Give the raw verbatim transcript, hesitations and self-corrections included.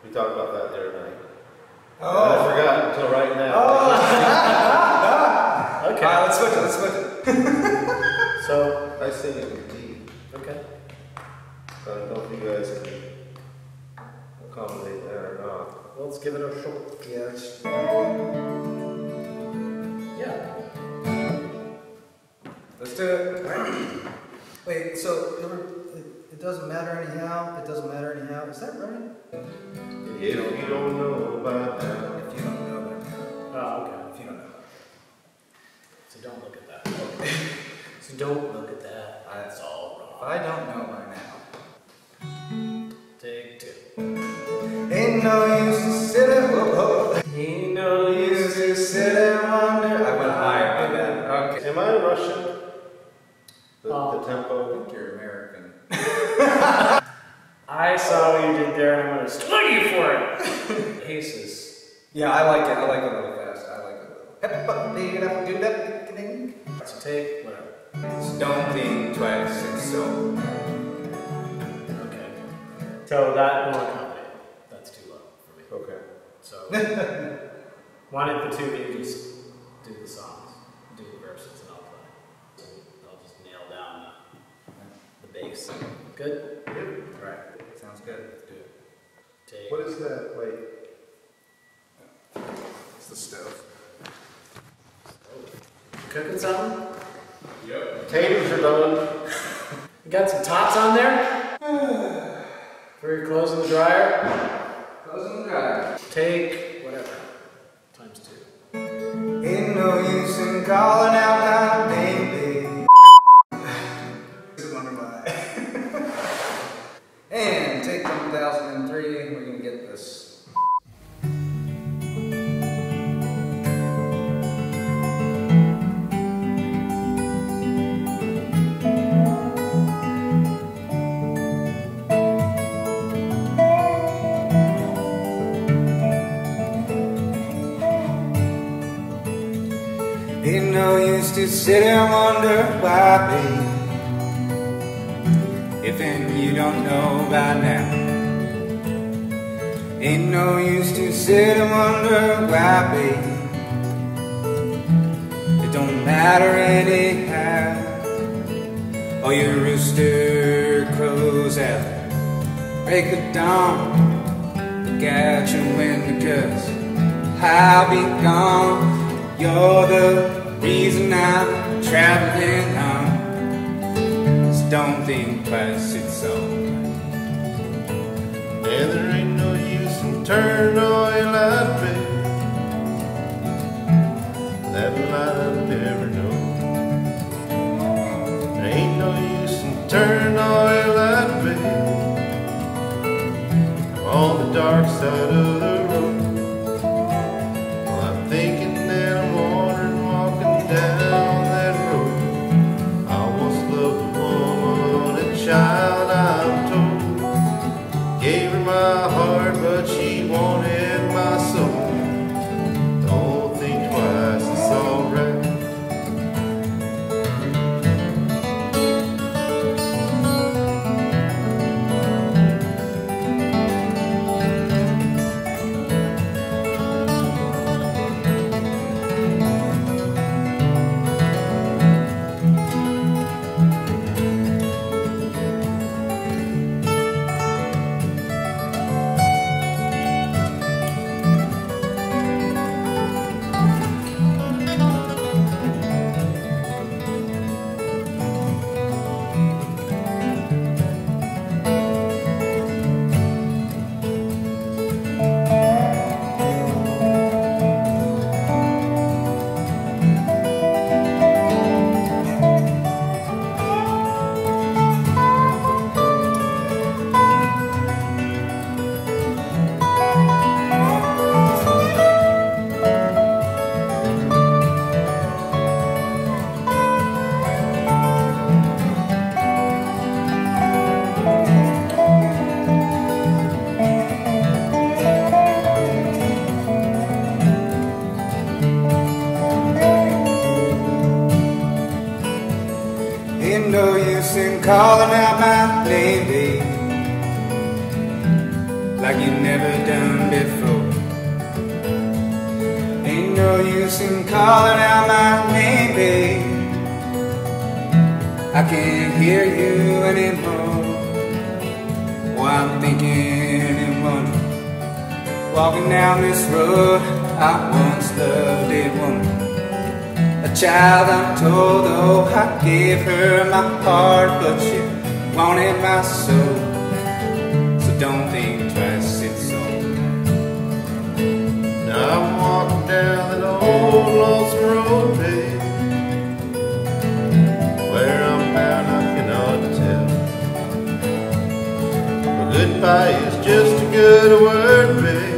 We talked about that the other night. Oh. And I forgot until right now. Oh. Okay. Alright, let's switch it, let's switch it. So, I sing it in D. Okay. I don't know if you guys can accommodate that or not. Well, let's give it a shot. Yeah, it's... Yeah. Let's do it. Alright. Wait, so it, it doesn't matter anyhow? It doesn't matter anyhow? Is that right? If you don't know about now. If you don't know about now. Oh, okay. If you don't know about So don't look at that. So don't look at that. That's all wrong. I don't know by now. Take two. Ain't no use to sit and whoa, whoa. Ain't no Use to sit and wonder. I went higher on that. Okay. Am I Russian? The, Uh, the tempo? I think you're American. I saw what you did there and I'm gonna sling you for it. Aces. Yeah, I like it. I like it really fast. I like it. So take whatever. Don't think twice. It's so. Okay. So that won't accommodate. That's too low for me. Okay. So why don't the two of you just do the songs, do the verses, and I'll play. So I'll just nail down the bass. Good? Yep. Right. Sounds good. Let's do it. Take. What is that? Wait. It's the stove. Cooking something? Yep. Potatoes are done. You got some tots on there? For your clothes in the dryer? Close and dry. Take whatever. Times two. Ain't no use in calling out my name, baby. Wonder why. And take one thousand three, and we're gonna get this. Ain't no use to sit and wonder why, baby. If and you don't know by now. Ain't no use to sit and wonder why, baby. It don't matter anyhow. Oh, your rooster crows out, break the dawn, look at your window, 'cause I'll be gone. You're the reason I'm traveling on. So don't think twice, it's alright. And there ain't no use in turning on your light, baby. That light I've never known. There ain't no use in turning on your light, baby. I'm on the dark side of the road. Well, I'm thinking that I'm wandering, walking down that road. I once loved a woman and child, I'm told. Gave her my heart, but she wanted my soul. Don't think twice, it's alright. Ain't no use in calling out my name, babe. like you never done before. Ain't no use in calling out my name, babe. I can't hear you anymore. Oh, I'm thinking and wondering, walking down this road I once loved a woman. A child, I'm told, oh, I gave her my heart, but she wanted my soul. So don't think twice, it's all. Now I'm walking down that old lonesome road, babe. Where I'm bound I cannot tell. But goodbye is just a good word, babe.